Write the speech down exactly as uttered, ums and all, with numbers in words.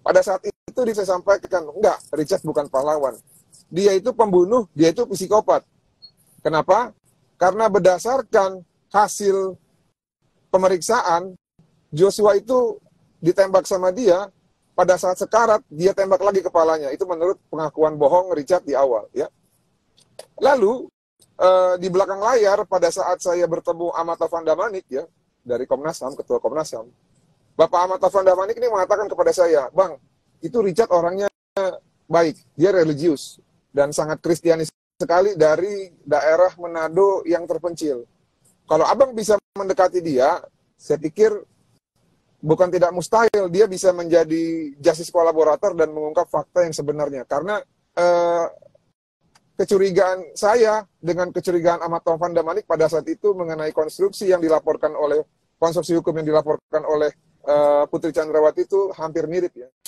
Pada saat itu dia sampaikan, enggak, Richard bukan pahlawan. Dia itu pembunuh, dia itu psikopat. Kenapa? Karena berdasarkan hasil pemeriksaan, Joshua itu ditembak sama dia, pada saat sekarat, dia tembak lagi kepalanya. Itu menurut pengakuan bohong Richard di awal. Ya. Lalu, eh, di belakang layar, pada saat saya bertemu Ahmad Taufan Damanik, ya, dari Komnas H A M, Ketua Komnas H A M, Bapak Ahmad Taufan Damanik ini mengatakan kepada saya, Bang, itu Richard orangnya baik, dia religius, dan sangat kristianis sekali dari daerah Manado yang terpencil. Kalau abang bisa mendekati dia, saya pikir bukan tidak mustahil dia bisa menjadi justice kolaborator dan mengungkap fakta yang sebenarnya. Karena eh, kecurigaan saya dengan kecurigaan Ahmad Taufan Damanik pada saat itu mengenai konstruksi yang dilaporkan oleh konstruksi hukum yang dilaporkan oleh uh, Putri Chandrawati itu hampir mirip ya.